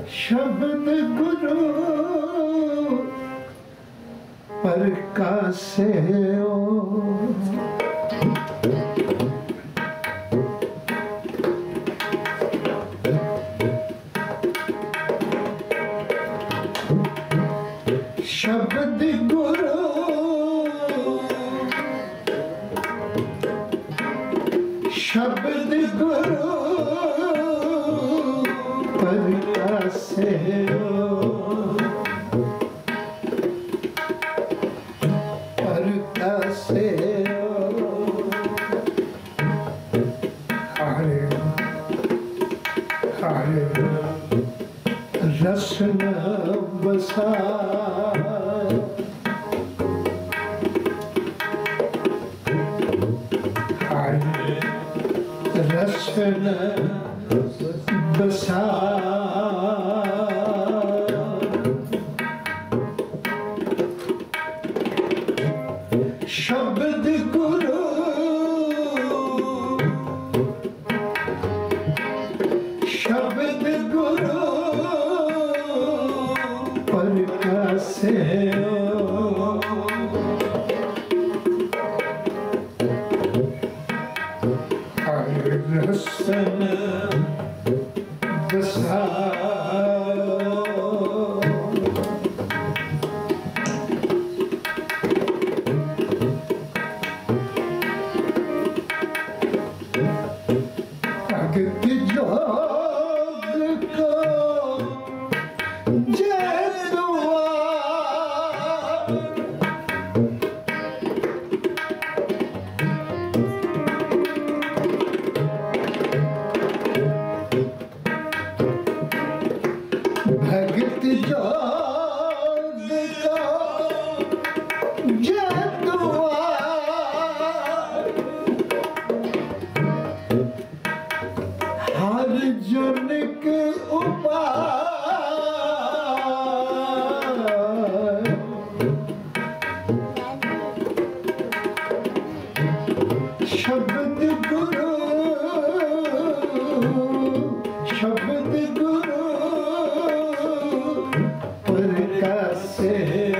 शब्द गुरु प्रकाशे शब्द गुरु शब्द गुरु प्रकाशे प्रकाशे हरे हरे रसन बसा रसन बसा शब्द गुरु शब्द गुरु प्रकाशे रसन बसा भगत जोग को जय दुआ भगत जोग को जय दुआ हर जन के उपाय शब्द गुरु शब्द गुरु प्रकाशे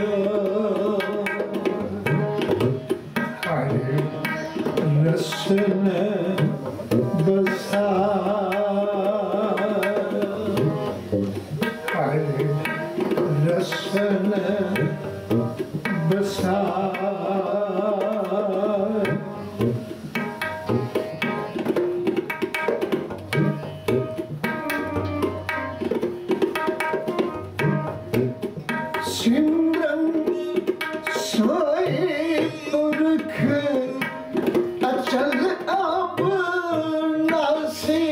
हरे रसन बसा हरे रसन बसा सिमरन सोई पुरख अचल अब नासी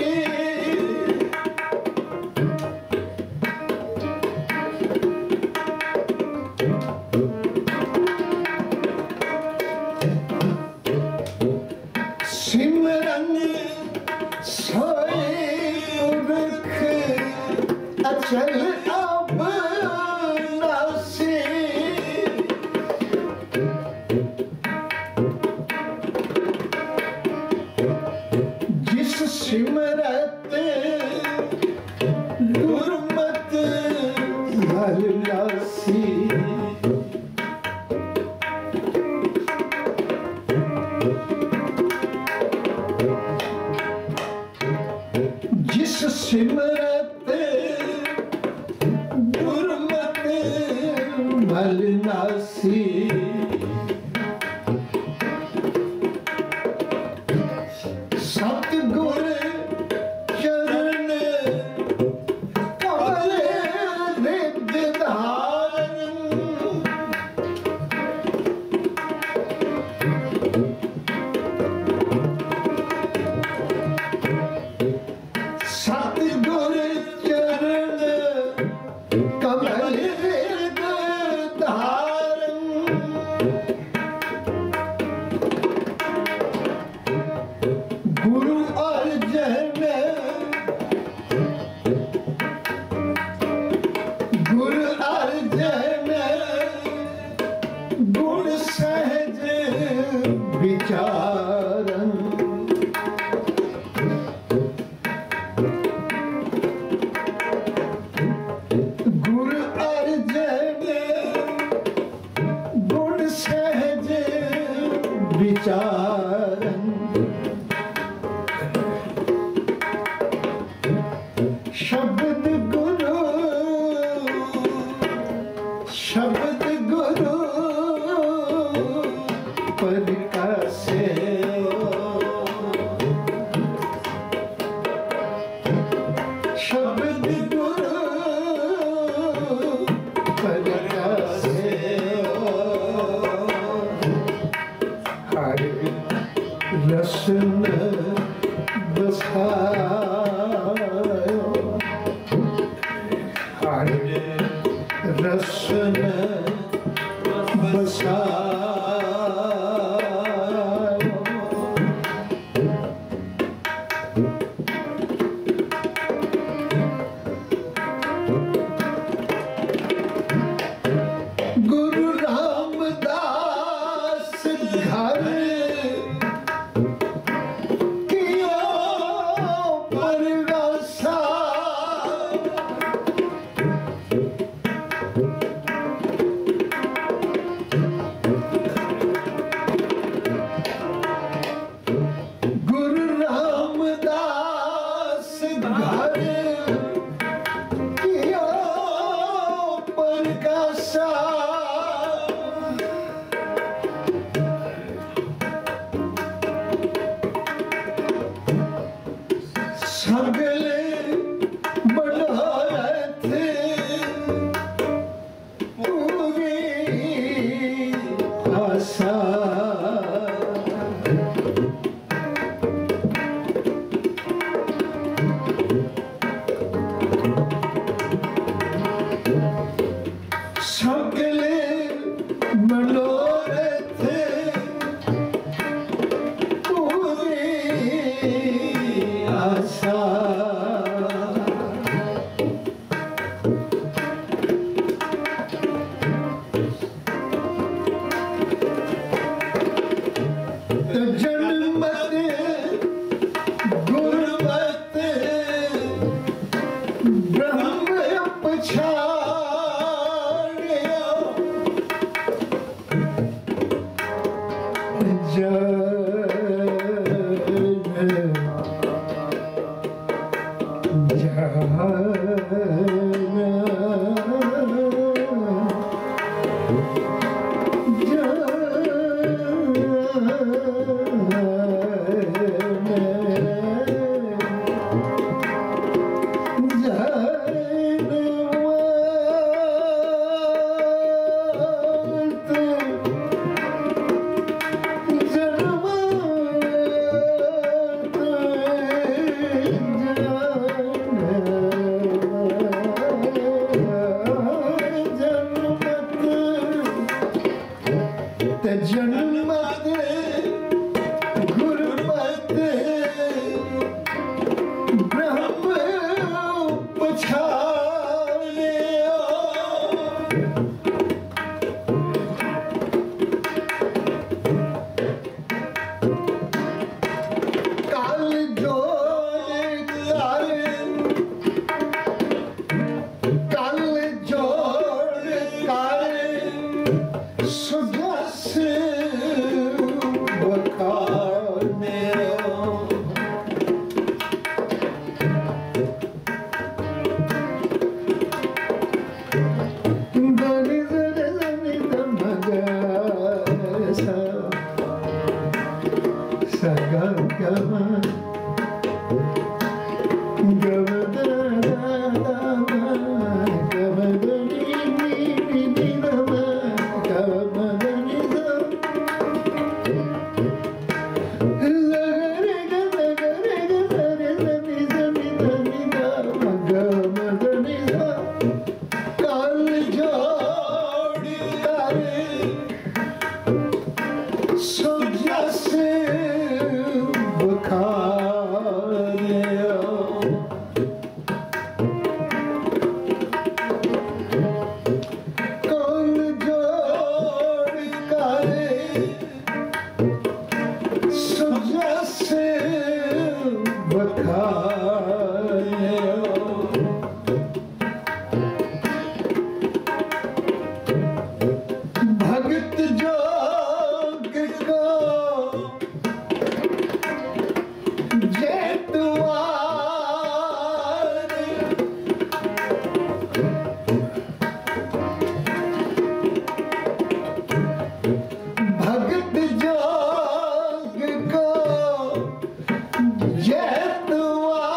सिमरन सोई पुरख अचल अब नासी जिस सिमरत गुरमत भलनासी जिस सिमरत गुरमत भलनासी सतगुर चरण कमल रिद धारण सतगुर चरण कमल रिद धारण गुरु अर्जुन बसायो हरे रसन बसायो गुरु रामदास घर किया परगासा गुरु रामदास घर किया परगासा सगले बढ़ाए थे पूरी आशा सगले मनोरे थे पूरी आशा जन्मत गुरमत ब्रह्म पछाड़िया जन्मत गुरमत ब्रह्म पछाड़िया काल जोड़ काल सुदस बखाने दनि दनि दमग सा गा गम भगत जोग को जेतवार भगत जोग को जेतवार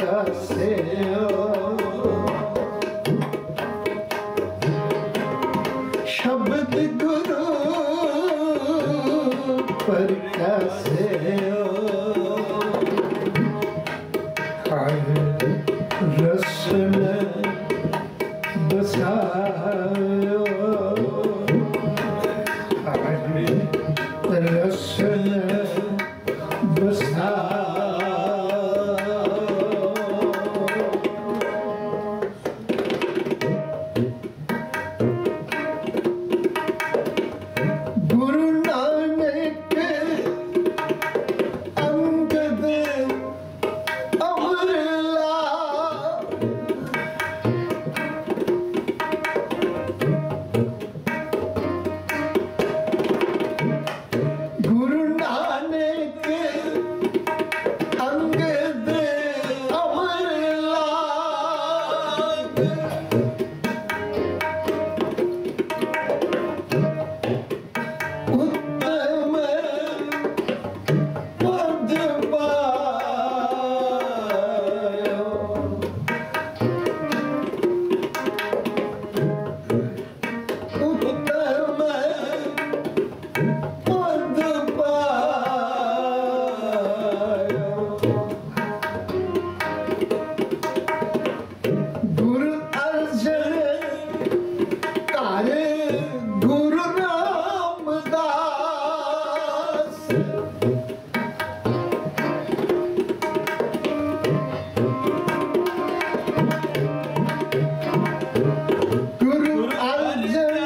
कैसे शब्द गुरु पर कैसे रसन बसायो रसन बसायो गुरु नानक अंगद अमरला गुरु नानक अंगद अमरला उत्तम पद पायो उत्तम पद पायो गुरु अर्जन तारे गुरु रामदास गुरु अर्जन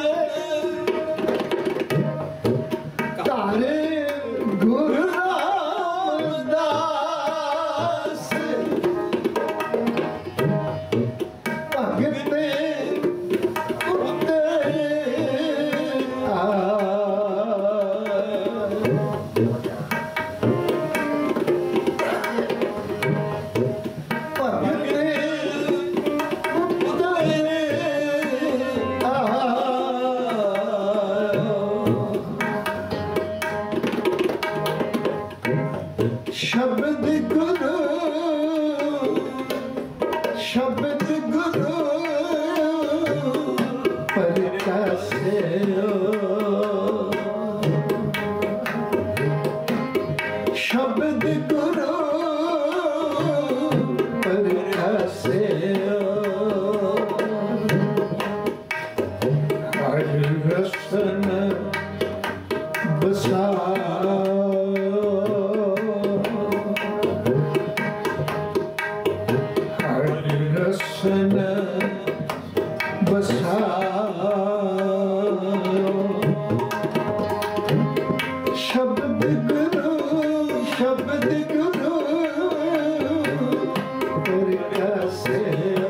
तारे गुरु रामदास भगते उतरे भगते शब्द गुरु पर कैसे शब्द गुरु पर कैसे रसन बसायो रसन बसायो शब्द गुरु पर कैसे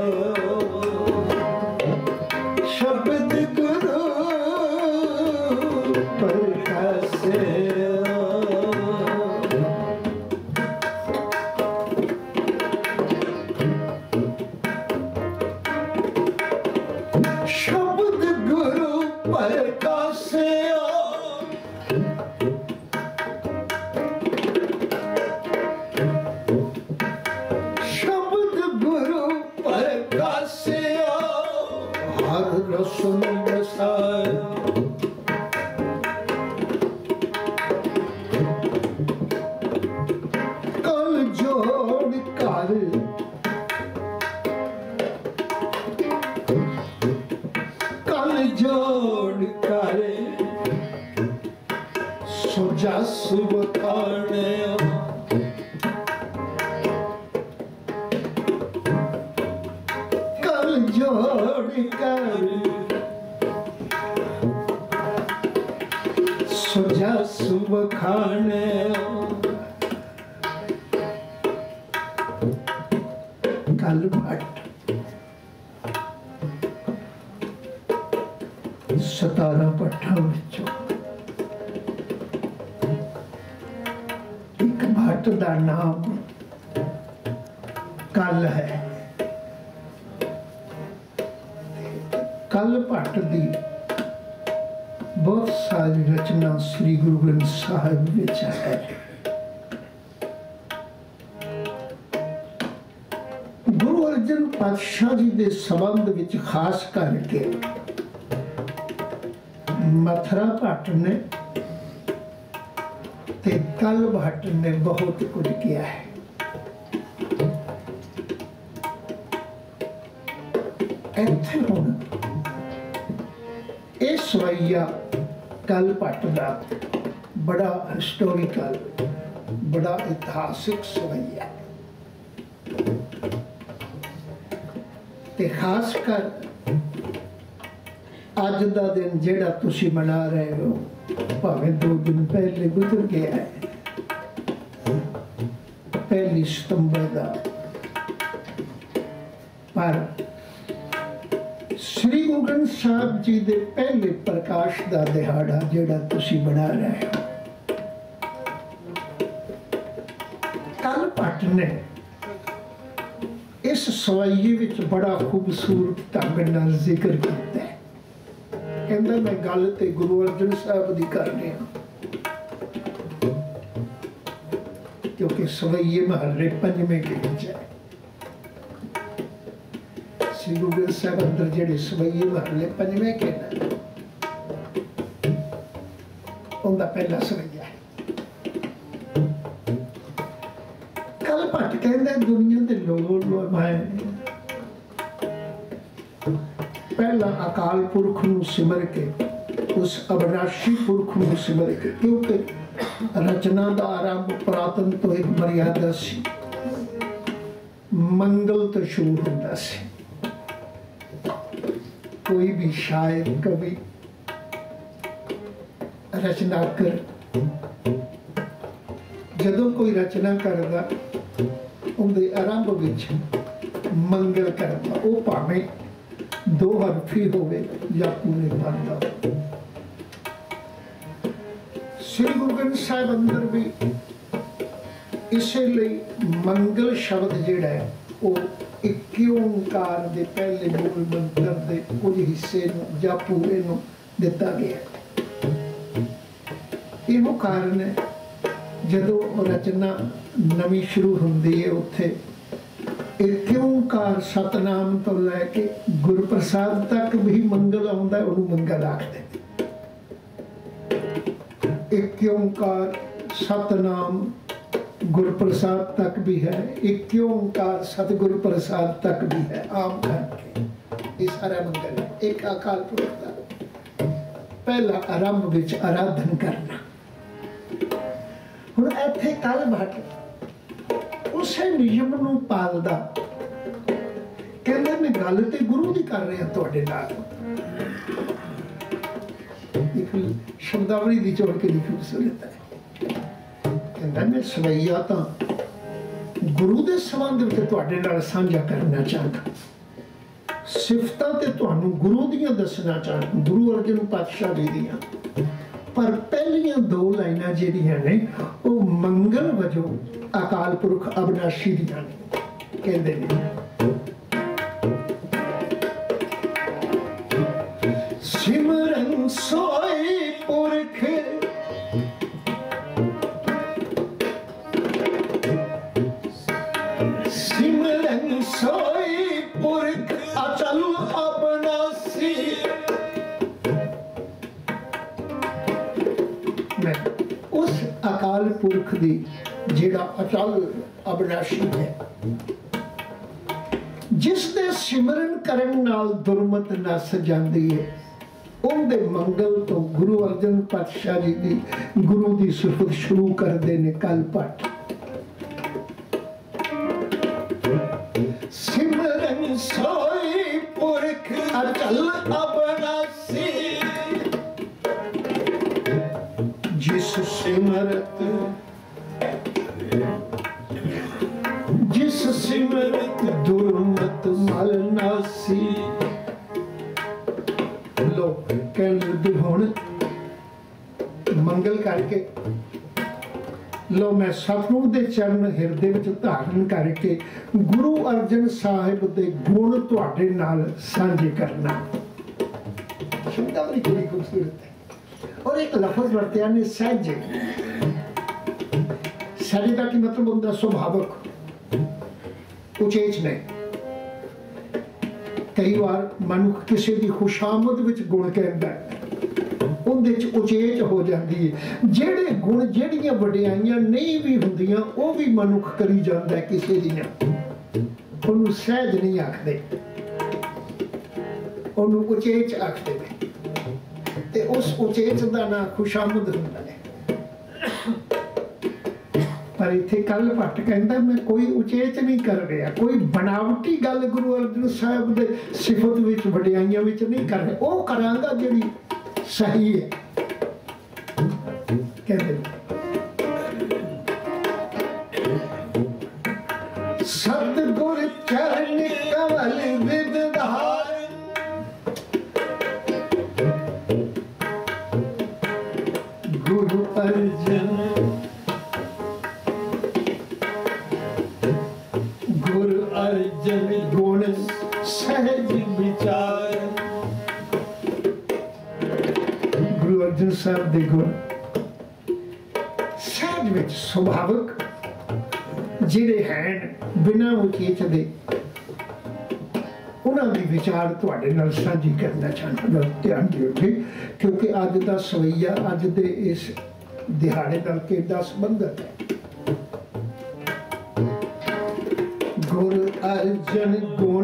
शब्द गुरु पर कैसे शब्द गुरु पर कैसे शब्द गुरु पर कैसे हर रसन बसायो कल जोड़ कर कल जोड़ कर सुजा सुबखाने कल जोड़ कर सुजा सुबखाने कल भट्ट 17 पट्ठा विचों एक भट्ट दा नाम कल है। कल भट्ट दी बहुत सारी रचना श्री गुरु ग्रंथ साहिब विच है। गुरु अर्जन पातशाह जी के संबंध विच खास करके मथुरा भट्ट ने ते कल भट्ट ने बहुत कुछ किया है। इत्थे हुण ये सवैया कल भट्ट का बड़ा हिस्टोरिकल बड़ा इतिहासिक सवैया ते खास कर अज का दिन जिहड़ा तुसी मना रहे हो भावें 2 दिन पहले गुजर गया है, 1 सितंबर का, पर श्री गुरु ग्रंथ साहब जी के पहले प्रकाश का दिहाड़ा जिहड़ा तुसी मना रहे हो। कल भट्ट ने इस सवाईए विच बड़ा खूबसूरत ढंग नाल जिक्र किया है। कहंदा मैं गल ते गुरु अर्जन साहब दी कर रहा, क्योंकि सवाईए महल्ले 5वें के विच है। श्री गुरु ग्रंथ साहब अंदर जिहड़े सवाईए महल्ले 5वें के ने उनका पहला सवैया है। कल भट्ट कहंदा दुनिया के लोग मैं पहला अकाल पुरख नूं सिमर के उस अविनाशी पुरख नूं सिमर के, क्योंकि रचना का आरंभ पुरातन तो एक मर्यादा सी, मंगल तो शुरू होता सी। कोई भी शायर कवि रचनाकर जदों कोई रचना करदा उनके आरंभ विच मंगल करदा, वो भावें 2 हरफी होवे या पूरे बनदा हो। श्री गुरु ग्रंथ साहिब अंदर भी इसलिए मंगल शब्द जिहड़ा है वो एक ओंकार दे पहले मूल मंत्र दे कुछ हिस्से नूं या पूरे नूं दिता गया। इहो कारण है जदों रचना नवीं शुरू हुंदी है उत्थे एक ओंकार सतनाम तो लैके गुरप्रसाद तक भी मंगल आउंदा है, उहनूं मंगल आखदे। एक ओंकार सतनाम गुरप्रसाद तक भी है, एक ओंकार सतगुरु प्रसाद तक भी है। आम करके ये सारा मंगल है। एक अकाल पुरख दा पहला आरंभ विच आराधन करना। हुण इत्थे कल भट्ट उसे नियम नूं पालदा, कहंदा मैं गल ते गुरु दी कर रहा तुहाडे नाल। शब्दावली दी जोड़ के लिखी सूरत है। कहंदा मैं सवैया तां गुरु दे संबंध विच तुहाडे नाल साझा करना चाहता, सिफतां ते तुहानूं गुरु दियां दसना चाहता, गुरु अर्जन पातशाह जी दियां। पर पहलियां 2 लाइनां जिहड़ियां ने वो मंगल वजों अकाल पुरख अविनाशी दियां ने। कहंदे ने सिमरन सोई पुरख सिमरन सोई पुरख अचल अविनाशी। उस अकाल पुरख दी जिहड़ा अचल अविनाशी है, जिस दे सिमरन करन नाल दुर्मत नस जांदी है, उनके मंगल तो गुरु अर्जन पातशाह जी दी गुरु दी सिफत शुरू करते ने कल भट्ट। सिमरन सोई पुरख अचल अविनाशी, जिस सिमरत दुर्मत मल नासी। लो कहने हुण मंगल करके लो मैं सतगुरु दे चरण हिरदे विच धारण करके गुरु अर्जन साहिब दे गुण तुहाडे नाल सांझे करना। शब्दावली बड़ी खूबसूरत है। और एक लफज वरत्या ने सहज, सहज का की मतलब होता स्वाभाविक, उचेच नहीं। कई बार मनुख किसी की खुशामद विच गुण कहता है, उहदे च उचेच हो जाती है। जेड़े गुण जेड़ियां वडियाइयां नहीं भी हुंदियां वो भी मनुख करी जाता है किसी दियां, उहनूं सहज नहीं आखदे, उहनूं उचेच आखदे ने, ते उस उचेच दा नाम खुशामद हुंदा है। पर इत्थे कल भट्ट कहता मैं कोई उचेच नहीं कर रहा, कोई बनावटी गल गुरु अर्जन साहब दे सिफत विच वडियाइयां विच नहीं कर रहा, वो करांगा जिहड़ी सही है। कहते सतगुर चरण कमल विदधार, गुरु अर्जन गुण सहज विचार। गुरु अर्जन साहब दे गुण सहज विच सुभाविक जिहड़े हैं बिना उचेच दे, उन्हां दी विचार तुहाडे नाल साझी करना चाहना। ध्यान दिओ जी, क्योंकि अज दा सवैया अज दे इस दिहाड़े नाल किहड़ा संबंधित है। गुरु अर्जन गुण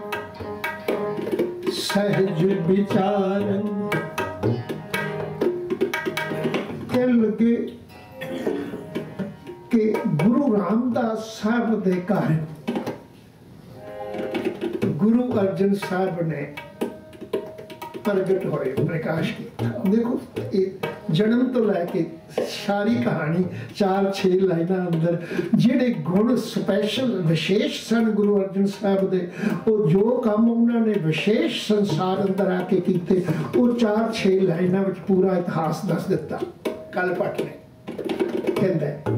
सहज विचार, कह लगे कि गुरु रामदास साहब दे घर गुरु अर्जन साहब ने प्रगट होए, प्रकाश किया। देखो जन्म तो लैके सारी कहानी 4-6 लाइना अंदर जेड़े गुण स्पैशल विशेष सन गुरु अर्जन साहब दे, वो जो काम उन्होंने विशेष संसार अंदर आके कीते, वो 4-6 लाइना विच पूरा इतिहास दस दिता। कल भट्ट ने कहंदा है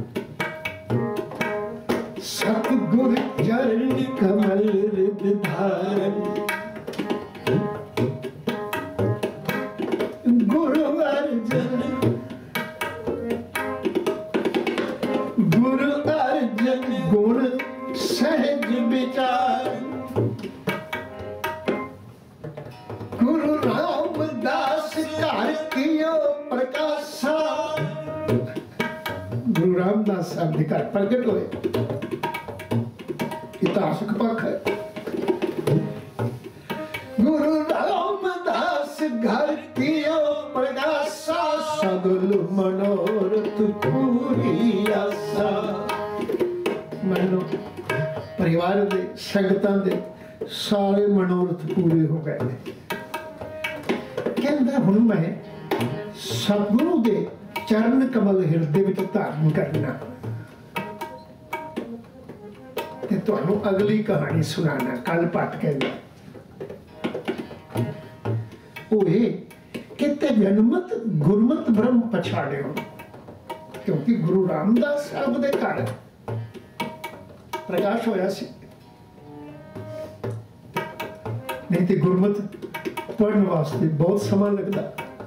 सतगुर चरण कमल विधार, गुरु अर्जन गुण सहज विचार, गुरु रामदास घर कियो प्रकाशा। गुरु रामदास साहब के घर प्रगट हुए, इतिहासक पक्ष है। गुरु रामदास घर कियो प्रकाशा, सगल मनोरथ पूरी आशा। मनो परिवार दे संगतां दे सारे मनोरथ पूरे हो गए। कहंदा हुण मैं सतगुरु दे चरण कमल हिरदे विच धारण करना ते तुहानूं अगली कहानी सुनाना। कल भट्ट कहंदा ओए किते जन्मत गुरमत ब्रह्म पछाड़ियो, क्योंकि गुरु रामदास साहब दे घर प्रकाश होया सी, नहीं तो गुरमत पढ़ने वास्ते बहुत समय लगता।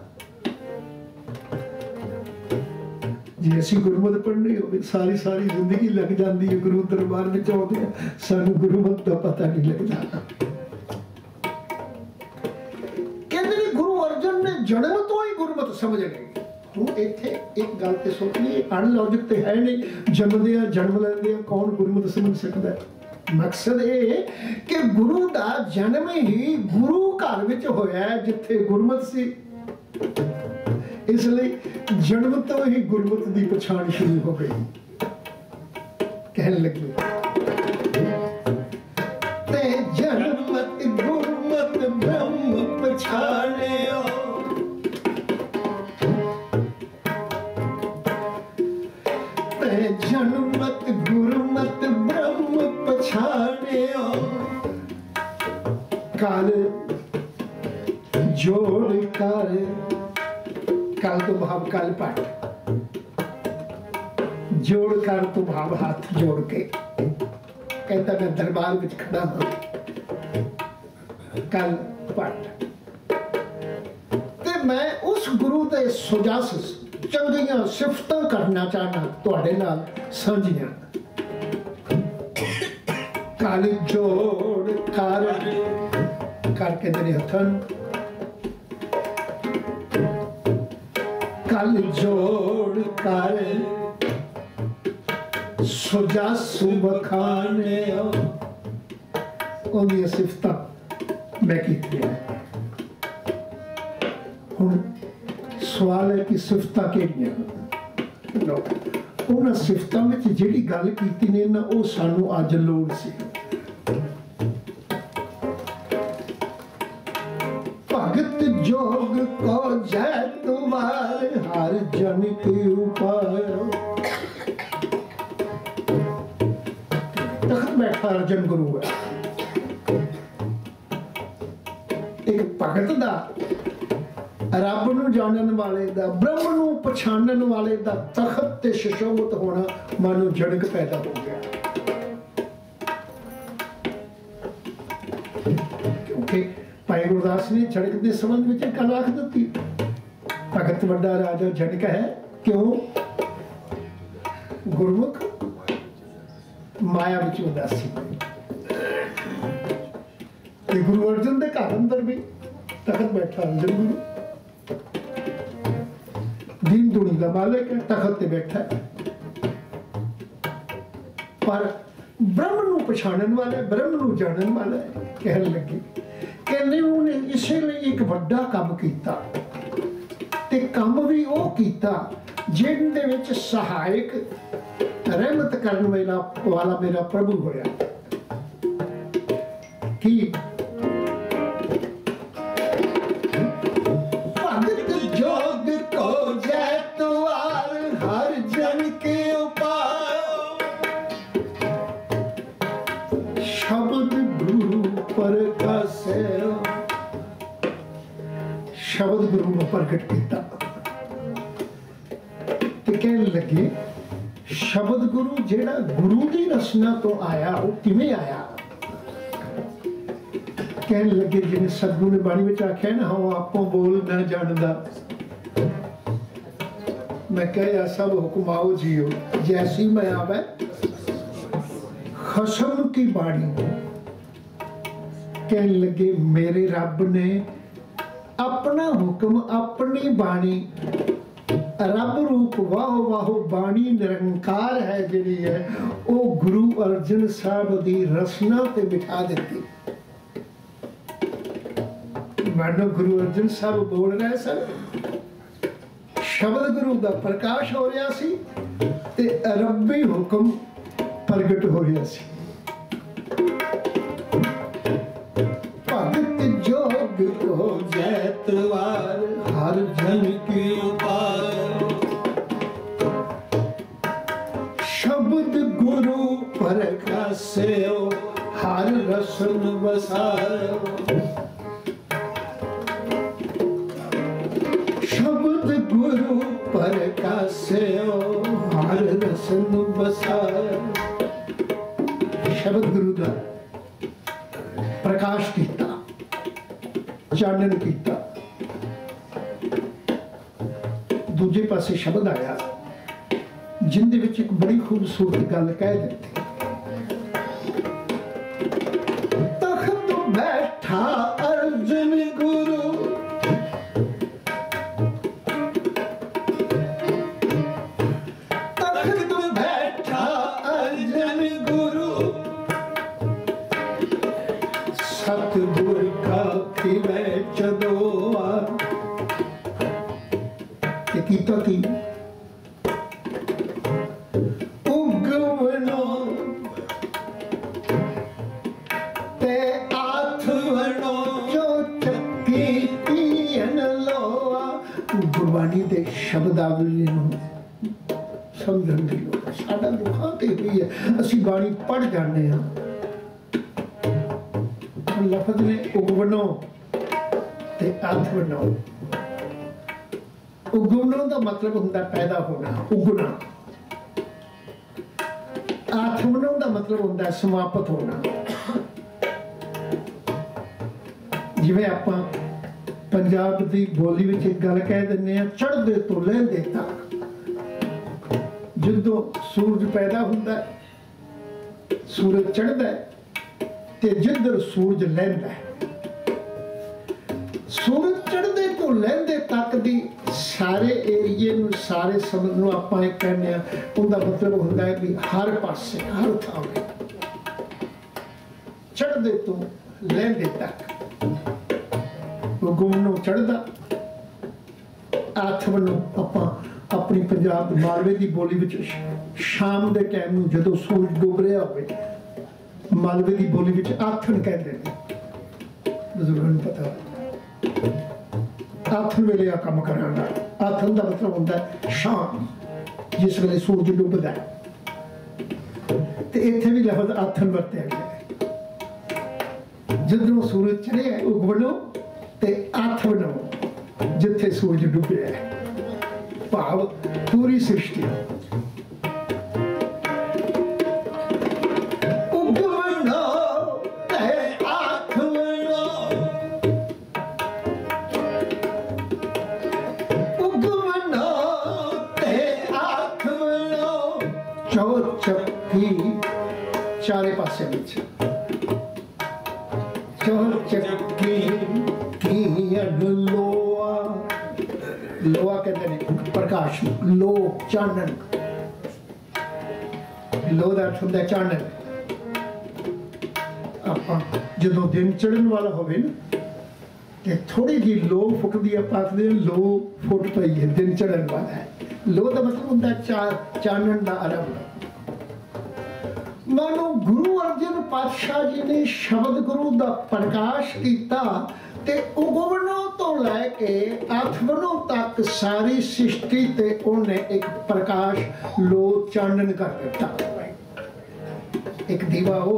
जे असी गुरमत पढ़नी हो सारी सारी जिंदगी लग जाती है, गुरु दरबार में आउंदे हैं, सानू गुरमत का पता नहीं लगता। कहते गुरु अर्जन ने जन्म तो ही गुरमत समझ ली। हूँ इत्थे एक गल ते सोचनी, अनलॉजिक तो है नहीं, जन्मदिया जन्म लैंदे कौन गुरमत समझ सकता है। मकसद ये कि गुरु का जन्म ही गुरु घर विच होया जिथे गुरमत सी, इसलिए जन्म तो ही गुरमत की पछाण शुरू हो गई। कहने लगी ते जन्मत गुरमत ब्रह्म पछाणियो, जन्मत गुरमत ब्रह्म पछाणियो, काल जोड़ कर, कल तो भाव कल पाठ जोड़ कर तो भाव हाथ जोड़ के कहता मैं दरबार में खड़ा हूं। कल पाठ ते मैं उस गुरु दे सुजास चंगियां सिफतां करना चाहना तुहाडे नाल साझियां। कल जोड़ कर कर कहते हैं हथां कल जोड़ कर सुजासू बखाने उन्हें सिफता मैं की हुण सवाल है कि सिफता केड़ियां उन्हां सिफतां विच जिहड़ी गल कीती ने ना वो सानू अज लोड़ सी भगत जोग को जय तुम्हारे हर जन के उपाय तखत बैठा अर्जन गुरु है एक भगत दा रब नूं जानन वाले दा ब्रह्म नूं पछाणन वाले दा तखत ते सुशोभित होना मानो झड़क पैदा हो गया क्योंकि भाई गुरदास ने झड़क के संबंध में एक गल आख दी भगत वड्डा राजा झड़क है क्यों गुरमुख माया विच उदासी गुरु अर्जन के घर अंदर भी तखत बैठा अर्जन गुरु दीन दुनी का मालिक है तखत ते बैठा पर ब्रह्म नूं पछाणन वाला ब्रह्म नूं जानन वाला कहन लगे कहने उन्हें इसलिए एक बड़ा काम कीता ते काम भी वो कीता जिहदे विच सहायक रहमत करने वाला मेरा प्रभु होया कि भगत जोग को जय तुआर हर जन के उपाय शब्द गुरु पर कासे शब्द गुरु ने प्रगट किया ते कहने लगे शब्द गुरु जेड़ा गुरु की रचना तो आया वो किवें आया कहने लगे जिन्हें सतगुरु ने बाणी में आख्या ना हम आपको बोल न जानदा मैं कह सब हुक्माओ जियो जैसी मैं आवे खसम की बाणी कहने लगे मेरे रब ने अपना हुक्म अपनी बाणी रब रूप वाहो वाहो बाणी निरंकार है जिहड़ी है वो गुरु अर्जन साहब की रचना ते बिठा देती मानो गुरु अर्जन साहब बोल रहे सर शब्द गुरु का प्रकाश हो रहा सी ते रब्बी हुक्म प्रगट हो रहा सी भगत जोग को जय तुआर हर जन की उपाय शब्द गुरु प्रकाशे हर रसन बसायो शब्द गुरु प्रकाशे हर रसन बसायो शब्द गुरु का प्रकाश किया चानन किया दूजे पासे शब्द आया जिंदे विच एक बड़ी खूबसूरत गल कह दी तख्त बैठा अर्जन गुरु तख्त बैठा अर्जन गुरु सतगुर का खिलै चदोआ कीता की उगवनो ते आथवनो जो चक्की पियन लोआ गुरबाणी दे शब्दावली नूं समझण दी लोड़ साडा दुखां ते हुई है असीं बाणी पढ़ जाने हां लफज ने उगवनो ते आथवनो उगवनो का मतलब होता पैदा होना उगना आथमनो का मतलब होता समाप्त होना जिवें आपां पंजाब की बोली में एक गल कह दें चढ़ते तो लहंदे तक जो सूरज पैदा होता है सूरज चढ़ता है ते जिधर सूरज लहंदा है सूरज चढ़ते तो लहंदे तक दी सारे एरिए नूं सारे समुद्र नूं आपां इह कहने आ उहदा मतलब हुंदा है भी हर पासे हर थावे चढ़ते तो लहंदे तक उगम नूं चढ़दा आथम नूं आपां अपनी पंजाब मालवे की बोली विच शाम के टाइम नूं जदों सूरज डुब रहा होवे मालवे की बोली विच आथन कहते हैं बजुर्गों नूं पता आथन वेले आ काम करांगा आथन का मतलब होता है शाम जिस वेले सूरज डुबदा है ते इत्थे भी लफ्ज आथन वरत्या गया है जदों सूरज चढ़िया उगवणों ते आथवणों जिथे सूरज डुबिया है भाव पूरी सृष्टि चारे पासे लोहा कहते हैं प्रकाश लो चानन लो का अर्थ होता है चानन आप जो दिन चढ़न वाला होवे ना ते थोड़ी जी लो फुटदी आखते लो फुट पई है दिन चढ़न वाला है लो का मतलब होता है चानन का आरंभ मानो गुरु अर्जन पातशाह जी ने शब्द गुरु का प्रकाश किया ते उगवणों तो लैके आथवणों तक सारी सृष्टि ते उन्हें एक प्रकाश लो चानन कर दिता एक दीवा हो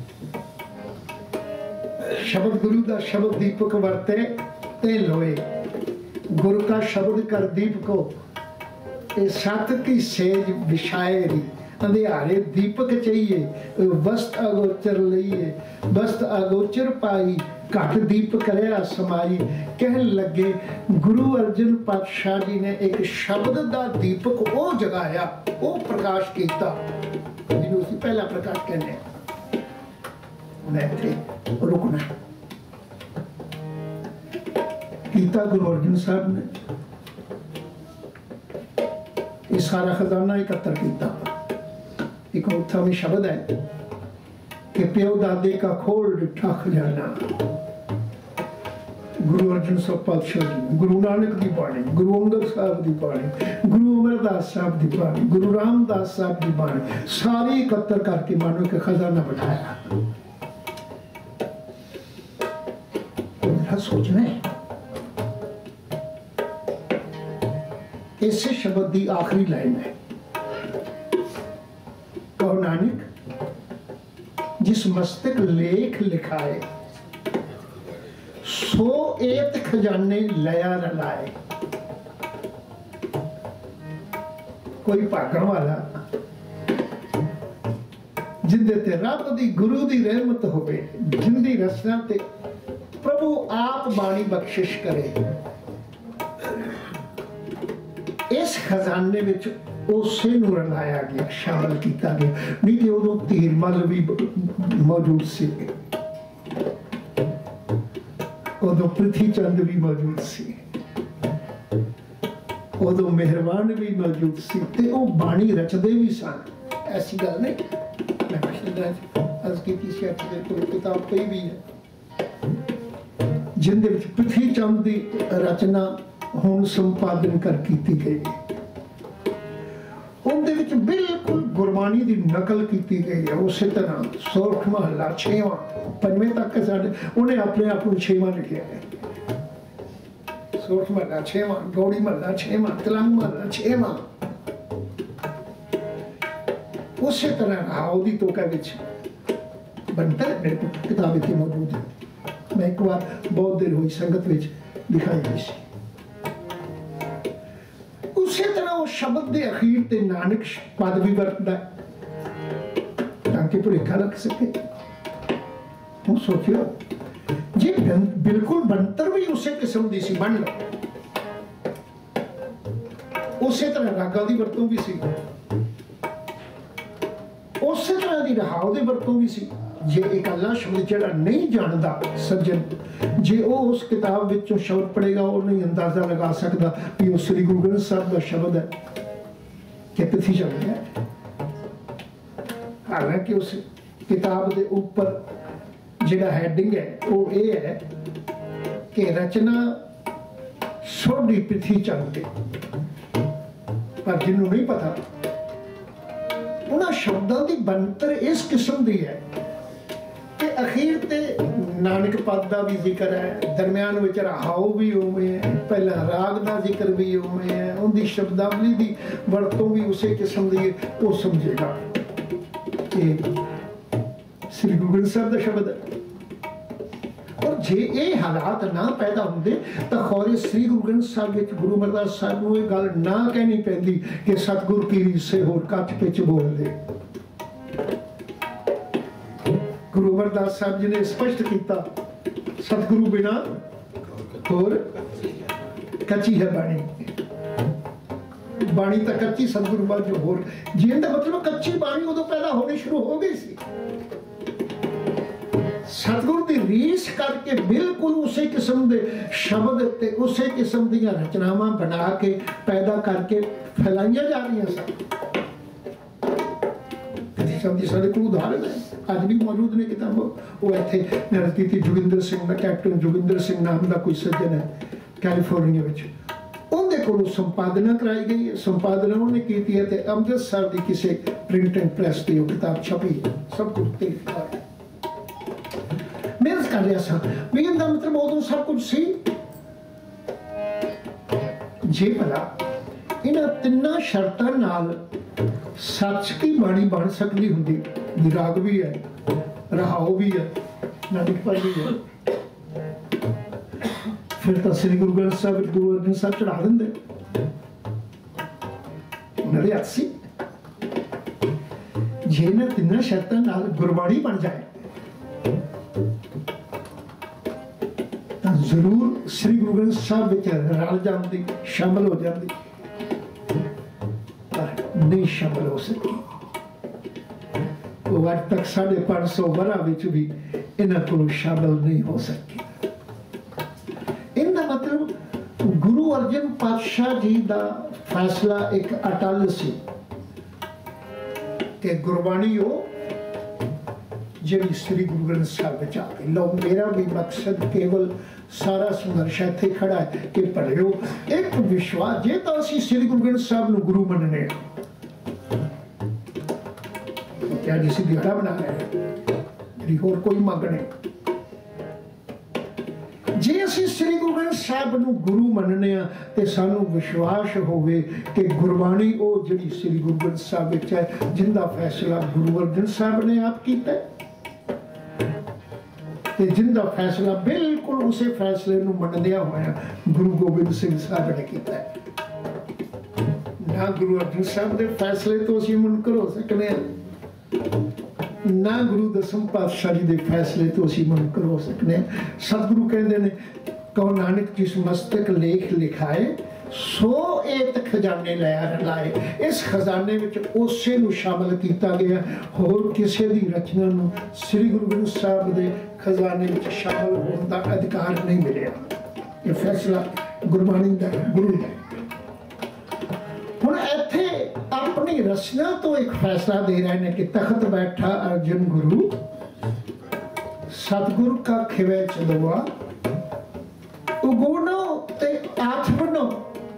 शब्द गुरु का शब्द दीपक वर्ते ते लोए गुरु का शब्द कर दीपको ये सत की सेज विछाएगी अंधियारे दीपक चाहिए वस्त अगोचर लईए वस्त अगोचर पाई घट दीप करया समाई कह लगे गुरु अर्जन पातशाह जी ने एक शब्द का दीपक वो जगाया वो प्रकाश किया जिन्होंने उसी पहला प्रकाश कहने रुकना किया गुरु अर्जन साहब ने ये सारा खजाना एकत्र किया एक उत्था में शब्द है कि प्यो दादे का खोल डिठा खजाना गुरु अर्जन साहब पातशाह जी गुरु नानक की बाणी गुरु अंगद साहब की बाणी गुरु अमरदास साहब की बाणी गुरु रामदास साहब की बाणी सारी एकत्र करके मानो कि खजाना बनाया सोचना है इस शब्द की आखिरी लाइन है कहो नानक जिस मस्तक लेख लिखाए सो एत खजाने लया रलाए कोई भागण वाला जिंदे ते रब दी गुरु दी रहमत होवे जिंदी रचना ते प्रभु आप बाणी बख्शिश करे इस खजाने विच उसे नूं रलाया गया शामिल किया गया नहीं तो उदों तीरमल भी मौजूद सी उदों पृथ्वी चंद भी मौजूद सी उदों मेहरबान भी मौजूद सी ते वो बाणी रचदे भी सन ऐसी गल नहीं मैं पिछले अर्ज की किताब पई भी है जिंदे विच पृथ्वी चंद की रचना हुण संपादन कर की गई उनदे विच बिल्कुल गुरबाणी की नकल की गई है उसी तरह सोठ महला 6वां 5वें तक साडे उन्हें अपने आप को 6वां लिखा है सोठ महला 6वां गौड़ी महला 6वां तलंग महला 6वां उसी तरह राव दी तोका विच बनता है मेरे को किताब इतनी मौजूद है मैं एक बार बहुत देर हुई संगत विच दिखाई गई सी उसी तरह वो शब्द के अखीर ते नानक पद भी वरतदा ताकि भुलेखा लग सके तुम सोचियो जी बिल्कुल बनतर भी उसी किस्म की सी बन लो उसी तरह रागा की वरतों भी सी उसी तरह की रहाव की वरतों भी सी जे एक अल्लाह शब्द जड़ा नहीं जानता सज्जन, जे वो उस किताब विचों शब्द पढ़ेगा वो नहीं अंदाजा लगा सकता कि वो श्री गुरु ग्रंथ साहब का शब्द है कि पिथी शब्द है। हालांकि उस किताब के ऊपर जिहड़ा हैडिंग है वो ये है कि रचना सोढ़ी पिथी चंद, पर जिन्हों नहीं पता उन्होंने शब्दों की बनतर इस किस्म की है कि अखीर ते नानक पद का भी जिक्र है, दरम्यान में रहाओ भी उवें है, पहला राग का जिक्र भी उवें है, उनकी शब्दावली की वरतों भी उस किस्म की, वो समझेगा कि श्री गुरु ग्रंथ साहब का शब्द है। और जे ये हालात ना पैदा होंगे तो खौरे श्री गुरु ग्रंथ साहब विच गुरु अमरदास साहब को यह गल ना कहनी पैंदी कि सतगुर की रीस से होर कच पिच बोल दे। गुरु अमरदास साहब जी ने स्पष्ट किया, सतगुरु बिना होर कच्ची है बाणी, बाणी तो कच्ची, सतगुरु बाद जो होर जी का मतलब कच्ची बाणी उदों पैदा होनी शुरू हो गई सी। सतगुरु की रीस करके बिल्कुल उस किस्म के शब्द ते उस किस्म दी रचनावां बना के पैदा करके फैलाइया जा रही सन। साढ़े को उदाहरण है, अज भी मौजूद ने किताब, वो इतने नजदीकी जोगिंदर सिंह, कैप्टन जोगिंदर सिंह नाम का कोई सज्जन है कैलीफोर्निया में, उनके को संपादना कराई गई है, संपादना उन्होंने की है, अमृतसर की किसी प्रिंट एंड प्रेस की किताब छपी, सब कुछ मेहनत कर रहा सा भी इनका मतलब उदों सब कुछ सी। जे भला इन्हां तिन्ना शर्तां नाल सच की बाणी बन सकती होंदी, राग भी है, रहाओ भी है, नानक पद भी है, फिर तो श्री गुरु ग्रंथ साहब गुरु अर्जन साहब चढ़ा देंगे, उन्होंने अस्सी जे इन्हां तिन्ना शर्तां नाल गुरबाणी बन जाए जरूर श्री गुरु ग्रंथ साहब विच रल जाती, शामिल हो जाती, पर नहीं शामिल हो सकी। वो अज तक 550 वरा विच भी इन्हां को शामिल नहीं हो सकी। इनका मतलब गुरु अर्जन पातशाह जी का फैसला एक अटल सी कि गुरबाणी हो जी श्री गुरु ग्रंथ साहब विच आ गई। लो मेरा भी मकसद केवल सारा संघर्ष इत्थे खड़ा है कि पढ़ियो एक विश्वास, जे तो असीं श्री गुरु ग्रंथ साहब नूं गुरु मनने क्या जिसी दिहाड़ा बना रहे होर कोई मंग नहीं, जे असीं श्री गुरु ग्रंथ साहब नूं गुरु मनने ते सानू विश्वास होवे कि गुरबाणी ओ जिहड़ी श्री गुरु ग्रंथ साहब विच है, जिंदा फैसला गुरु अर्जन साहब ने आप कीता है, जिंदा फैसला बिल्कुल उस फैसले नूं मनदिया होया गुरु गोबिंद सिंह साहब ने किया है। ना गुरु अर्जन साहब के फैसले तो असीं मुनकर हो सकते हैं, ना गुरु दसम पातशाह जी के फैसले तो असीं मुनकर हो सकते हैं। सतगुरु कहते हैं, कहो नानक जिस मस्तक लेख लिखाए सो एक खजाने लाए, इस खजाने में उसे नूं शामिल किया गया, होर किसी की रचना नूं श्री गुरु ग्रंथ साहब के खजाने में शामिल होने का अधिकार नहीं मिले। ये फैसला गुरबाणी का गुरु है। हुण इत्थे अपनी रचना तो एक फैसला दे रहे हैं कि तख्त बैठा अर्जन गुरु, सतगुरु का खिवे चंदवा, उगोनो ते आथमनो,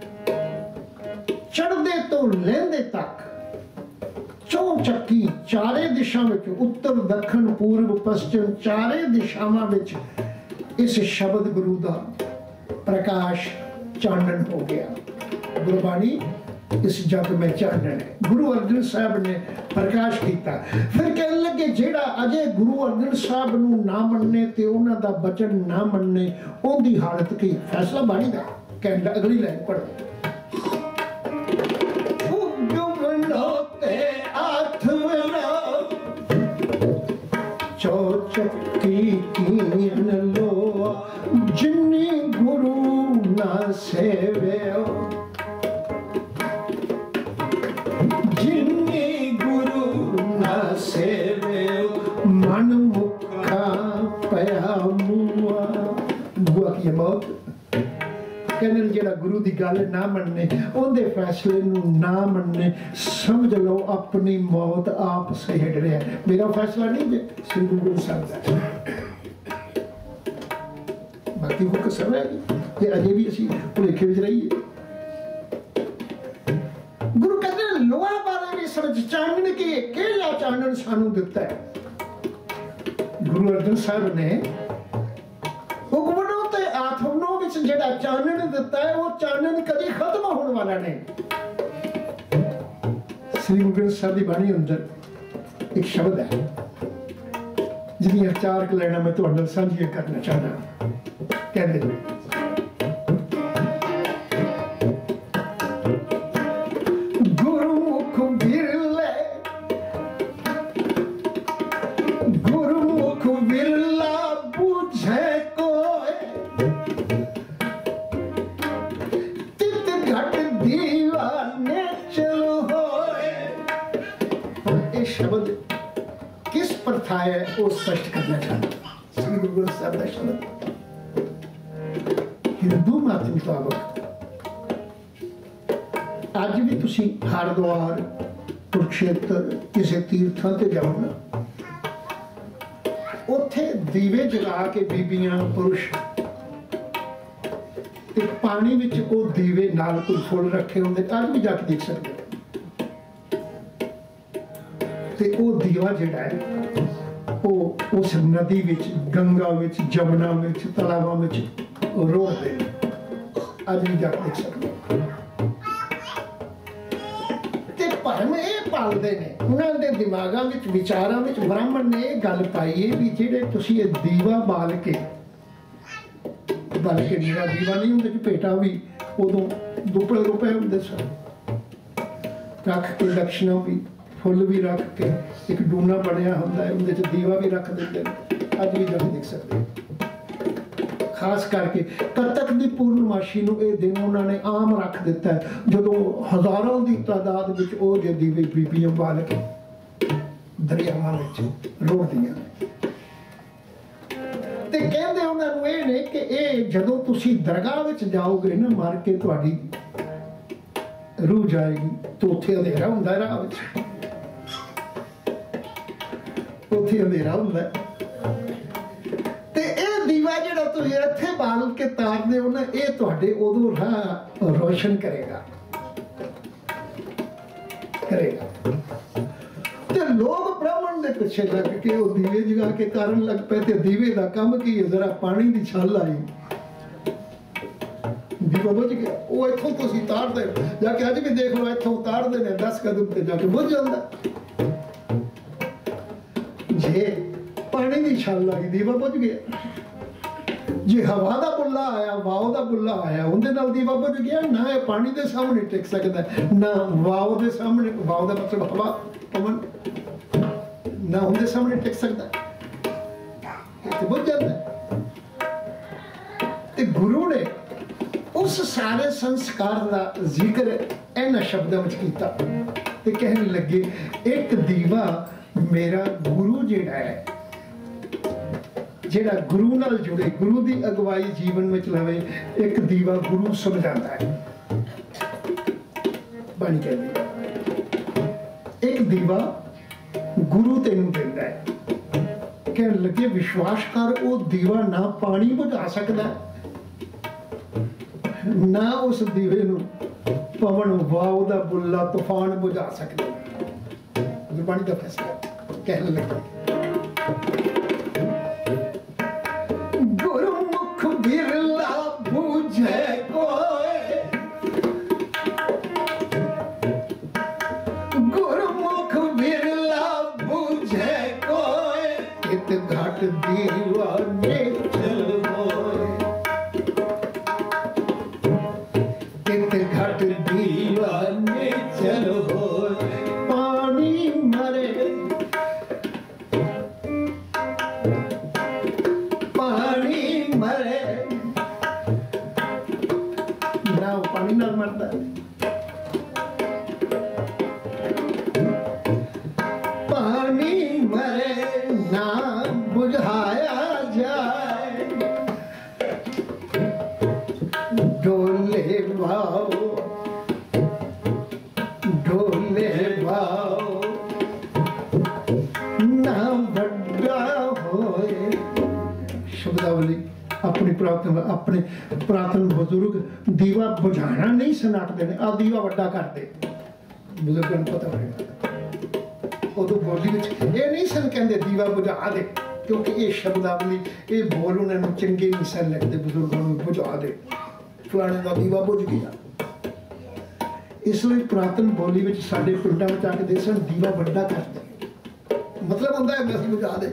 चढ़दे तो लेंदे तक चौचक्की चारे दिशा में, उत्तर दक्षिण पूर्व पश्चिम चारे दिशावां विच इस शब्द गुरु का प्रकाश चानन हो गया। गुरबाणी इस जग में चानन है, गुरु अर्जन साहब ने प्रकाश किया। फिर कहने लगे जेड़ा अजे गुरु अर्जन साहब नूं ना मनने ते उन्हां दा वचन ना मनने, उनकी हालत की फैसला बाणी दा। कहने अगली लाइन पढ़ो, चौचक्की कीन लो जिन्नी गुरु ना सेव्यो, जिन्नी गुरु ना सेव्यो, मन मुआ मुआ की मौत कहने जेड़ा गुरु की गल ना मनने उनके फैसले ना मनने समझ लो अपनी मौत आप सहेड़ रहा है। मेरा फैसला नहीं जे श्री गुरु ग्रंथ साहिब दा बाकी वो कसर है कि अजे भी असी भुलेखे विच रहिए। गुरु कहते हैं लोहा बारे में समझ चानन के केला चानन सानू दिता है। गुरु अर्जन साहब ने हुक्मनों ते आत्मनों विच जेड़ा चानन दिता है वो चानन कभी खत्म होने वाला नहीं। श्री गुरु ग्रंथ साहिब की बाणी अंदर एक शब्द है जिन्हें चार लाइनां मैं तुहाडे नाल सांझियां करना चाहना। कहते गुरुमुख बिरले गुरुमुख बिरला बुझे कोय तित घट दीवाने चलो होए। ये शब्द किस पर था है वो स्पष्ट करना चाहता। श्री गुरु ग्रंथ साहिब का शब्द हिंदू मत मुताबक अज भी तुसी हरिद्वार कुरुक्षेत्र किसी तीर्थां ते जाओ ना उत्थे दीवे जला के बीबियां पुरुष ते पानी विच वो दीवे नाल कोई फुल रखे होंदे अज भी जाके देख सकते ते वो दीवा जिहड़ा है वो उस नदी विच गंगा विच जमुना विच तलावां विच रोकते अज भी जाके देख सकते। भरम ये पालते हैं उन्होंने दिमागां विच विचारां विच ब्राह्मण ने यह गल पाई है भी जेडे तुसीं ये दीवा बाल के बल्कि मेरा दीवा नहीं उहदे च भेटा भी उदों दुपड़े रुपए हुंदे सन रख के दक्षिणा भी फुल भी रख के एक डूना बनया हुंदा है उहदे च दीवा भी रख दिंदे अज भी जाके देख सकते। खास करके कतक की पूर्णमाशी नूं ये दिन उन्होंने आम रख दिता है जदों हजारों की तादाद विच वो जे दीवे बीबियां बाल के दरियावां विच रोकदियां ते कहंदे उन्हां नूं ये ने कि ये जदों तुसीं दरगाह विच जाओगे ना मर के तुहाडी रूह जाएगी तो उत्थे अंधेरा हुंदा है राह विच उत्थे अंधेरा हुंदा है दीवा जिहड़ा तुसीं इत्थे बाल के तारदे हो ना ये तुहाडे उदों राह रोशन करेगा ते लोग ब्राह्मण दे पिछे लग के वो दीवे जगा के तारन लग पे ते दीवे दा काम की है जरा पानी दी छल आई दीवा बुझ गया वो इत्थों तुसीं तारदे जाके अज भी देख लो इत्थों तारदे ने 10 कदम ते जाके बुझ जांदा जे पानी दी छल आई दीवा बुझ गया। जे हवा का बुला आया वाव का बुला आया उनके नाल दीवा बुझ गया ना ये पानी के सामने टिक सकता ना वाव के सामने वाव का मतलब हवा पवन ना उनके सामने टिक सकता बुझ जाता। गुरु ने उस सारे संस्कार का जिक्र इन्हां शब्दों में किया ते कहने लगे एक दीवा मेरा गुरु जिहड़ा है जेड़ा गुरु नाल जुड़े गुरु की अगवाई जीवन में चलावे एक दीवा गुरु समझाता है। बाणी कहती एक दीवा गुरु तेनू देंदा है कहने लगे विश्वास कर वो दीवा ना पानी बुझा सकता ना उस दीवे नू पवन वाव दा बुल्ला तूफान बुझा सकता। गुरबाणी का फैसला कहने लगे गुरुमुख बिरला बुझे कोय गुरुमुख बिरला बुझे कोय इत घाट दीवाने चल होय इत घाट दीवाने चल होय पानी मरे शब्दावली अपनी अपने पुरातन बुजुर्ग दीवा बुझाना नहीं सनाटते ने, आ दीवा वड्डा करते, बुजुर्गों को पता होगा। उदों बोली विच ये नहीं सन कहते दीवा बुझा दे, क्योंकि ये शब्दावली ये बोल उन्होंने चंगे नहीं सन लगते बुजुर्गों को, बुझा दे फलाने का दीवा बुझ गया। इसलिए पुरातन बोली विच साडे पिंडां विच आके दे सन दीवा वड्डा करते, मतलब होंदा है बस बुझा दे।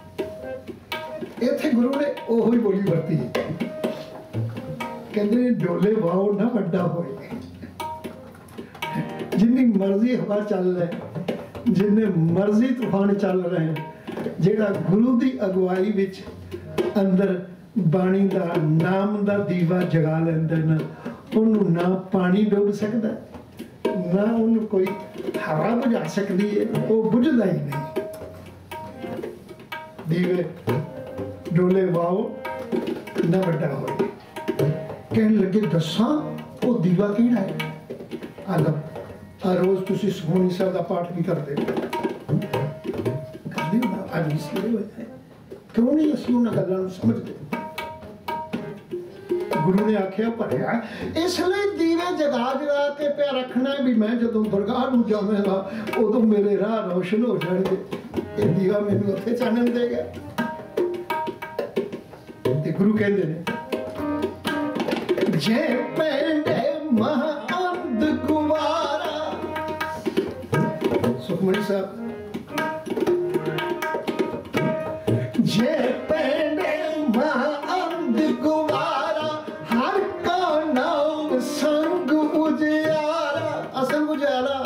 इत्थे गुरु ने ओही बोली वरती है, कहते ने डोले वाओ ना वड्डा होए, जिन्नी मर्जी हवा चल रहे, जिन्ने मर्जी तूफान चल रहे हैं, जेड़ा गुरु की अगुवाई विच अंदर बाणी दा नाम दा दीवा जगा लेंदे न, उन्होंने ना पानी डुब सकता, ना उन्होंने कोई हवा बुझा सकती है, वो बुझदा ही नहीं। दीवे डोले वाओ ना वड्डा हो, कहने लगे दसा वो दीवा किहड़ा है। आलो आ रोज तुसी सुखमनी साहब का पाठ भी करते आज इसलिए होता है, क्यों नहीं असी उन्होंने गल्लां समझते। गुरु ने आख्या भरिया, इसलिए दीवे जगा जगा के पे रखना भी, मैं जो दरगाह नूं जावांगा उदों मेरे राह रोशन हो जाएंगे, ये दीवा मैनूं उत्थे चानन देगा। ते गुरु कहते ने जे पेंडे महाअंध गुवारा, सुखमनी साहब जे पेंडे महाअंध गुवारा, हर का नाम संग उजियारा। असल उजियारा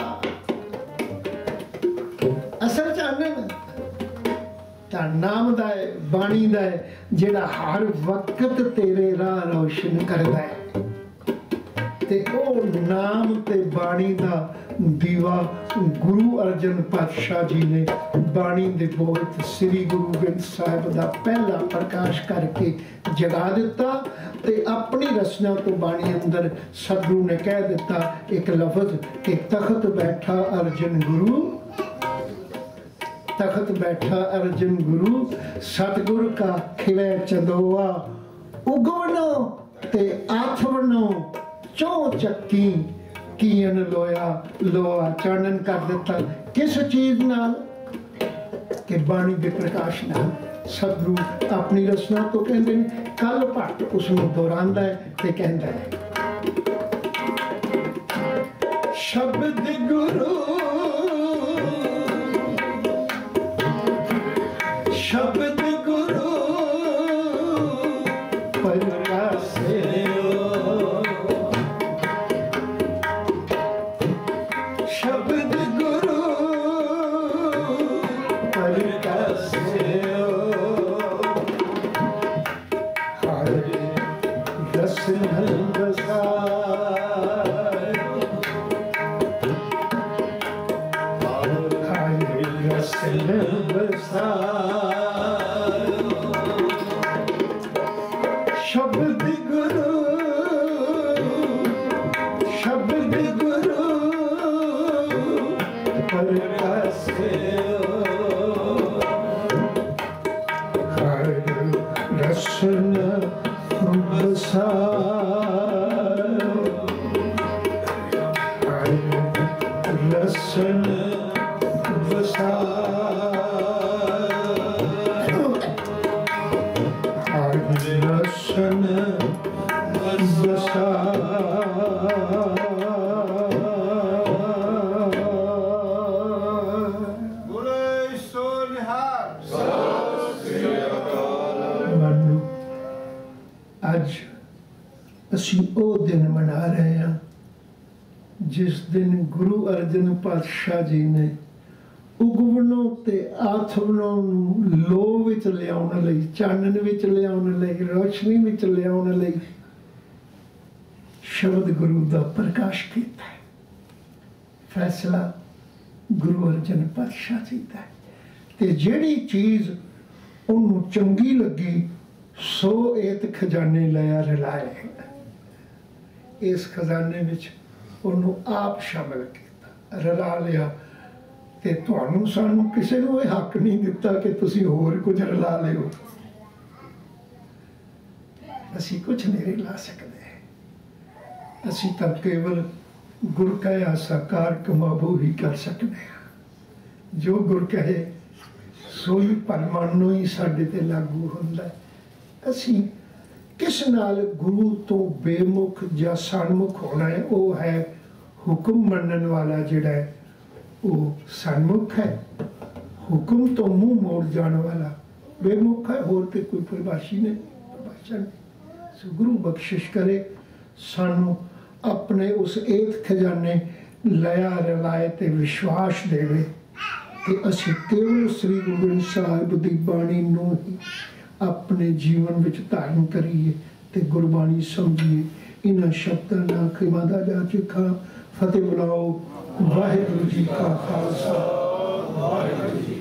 असल चानन नाम दा है, बाणी दा है, जेड़ा हर वक्त तेरे राह रोशन करदा है। ते ओ नाम ते बाणी दा दीवा गुरु अर्जन पातशाह जी ने बाणी दे बोध श्री गुरु ग्रंथ साहिब दा पहला प्रकाश करके जगा दिता। ते अपनी रचना तो बाणी अंदर सतगुरु ने कह दिता एक लफ्ज कि तख्त बैठा अर्जन गुरु, तख्त बैठा अर्जन गुरु, सतगुर का खिले चंदोआ, उगवनो ते आथवनो चौ चक्की, कीन लोया लोआ चानन कर दिता। किस चीज नाल के बाणी के प्रकाश नाल। सतगुरु अपनी रचना तो कहते हैं, कल भट्ट उसनूं दोहरांदा है ते कहंदा है शब्द गुरु शब्द गुरु परकासे, शब्द गुरु परकासे, हर दर्शन बसाए, हर दर्शन बसाए। शब्द गुरु परकासे, हर रसन बसाए, हर रसन बसाए, हर रसन अज असी ओ दिन मना रहे हैं जिस दिन गुरु अर्जन पातशाह जी ने उगवनों ते आथवनों लो विच लियाउण लई, चानन विच लियाउण लई, रोशनी विच लियाउण लई शब्द गुरु दा प्रकाश कीता है। फैसला गुरु अर्जन पातशाह जी दा है। ते जिहड़ी चीज उन्होंने चंगी लगी सो एत खजाने लाया रलाए, इस खजाने विच उन्होंने आप शामिल किया, रला लिया। ते तुहानू सानू किसी नूं हक नहीं दिता कि तुसीं होर कुछ रला लिओ। ਅਸੀਂ ਕੁਝ ਨਹੀਂ ਲਾ ਸਕਦੇ। ਅਸੀਂ ਤਾਂ ਕੇਵਲ ਗੁਰ ਕਹੇ ਆਸਾਕਾਰ ਕਮਾਬੂ ਹੀ ਕਰ ਸਕਦੇ ਹਾਂ। ਜੋ ਗੁਰ ਕਹੇ ਸੋਈ ਪਰਮਾਣੂ ਹੀ ਸਾਡੇ ਤੇ ਲਾਗੂ ਹੁੰਦਾ ਹੈ। ਅਸੀਂ ਕਿਸ ਨਾਲ ਗੁਰੂ ਤੋਂ ਬੇਮੁਖ ਜਾਂ ਸਨਮੁਖ ਹੋਣਾ ਹੈ? ਉਹ ਹੈ ਹੁਕਮ ਮੰਨਣ ਵਾਲਾ ਜਿਹੜਾ ਹੈ ਉਹ ਸਨਮੁਖ ਹੈ। ਹੁਕਮ ਤੋਂ ਮੂੰਹ ਮੋੜ ਜਾਣ ਵਾਲਾ ਬੇਮੁਖ ਹੈ। ਹੋਰ ਤੇ ਕੋਈ ਪਰਿਭਾਸ਼ਾ ਨਹੀਂ। ਸੋ ਗੁਰੂ ਬਖਸ਼ਿਸ਼ ਕਰੇ ਸਾਨੂੰ ਆਪਣੇ ਉਸ ਏਤ ਖਜ਼ਾਨੇ ਲਿਆ ਰਲਾਏ ਤੇ ਵਿਸ਼ਵਾਸ ਦੇਵੇ ਕਿ ਅਸੀਂ ਕੇਵਲ ਸ੍ਰੀ ਗੁਰੂ ਗ੍ਰੰਥ ਸਾਹਿਬ ਦੀ ਬਾਣੀ ਨੂੰ ਹੀ ਆਪਣੇ ਜੀਵਨ ਵਿੱਚ ਧਾਰਨ ਕਰੀਏ ਤੇ ਗੁਰਬਾਣੀ ਸਮਝੀਏ। ਇਹਨਾਂ ਸ਼ਬਦਾਂ ਨਾਲ ਖਿਮਾਦਾ ਜਾ ਚੁੱਕਾ। ਫਤਿਹ ਬੁਲਾਓ। ਵਾਹਿਗੁਰੂ ਜੀ ਕਾ ਖਾਲਸਾ, ਵਾਹਿਗੁਰੂ ਜੀ